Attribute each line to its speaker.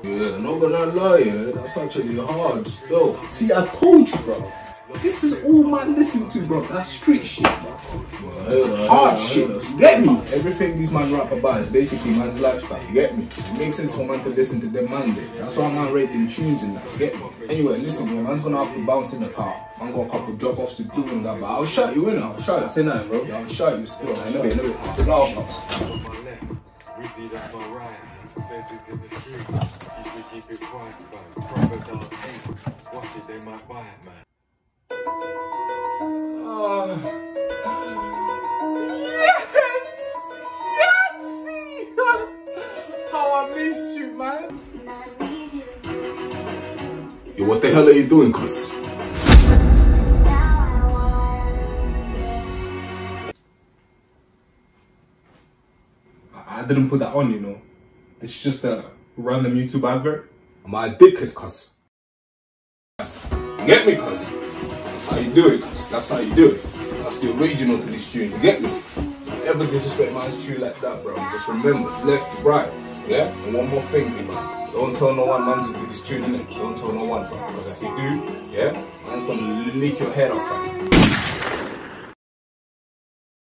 Speaker 1: Yeah, not gonna lie, yeah, that's actually hard still. See, I told you, bro. This is all man listen to, bro. That's street shit, bro. Hard shit. You get me? Everything these man rap about is basically man's lifestyle. You get me? It makes sense for man to listen to them man day. That's why man rating tunes and that. You get me? Anyway, listen, yeah, man's gonna have to bounce in the car. Man got a couple drop offs to do and that, but I'll shout you in. I'll shout you. Say nothing, bro. Yeah, I'll shout you still. I know it. Good off. That's my right. Says it's in the street. You should keep it quiet, man. Crocodile teeth. Watch it, they might buy it, man. Yes! Yahtzee! How I missed you, man. Yo, what the hell are you doing, cuz? I didn't put that on, you know. It's just a random YouTube advert. Am I addicted, cuz? You get me, cuz? That's how you do it, cuz. That's how you do it. That's the original to this tune, you get me? Don't ever disrespect man's tune like that, bro. Just remember, left to right, yeah? And one more thing, man. Don't tell no one man to do this tune, innit? Don't tell no one, fam. Because if you do, yeah, man's gonna lick your head off, fam.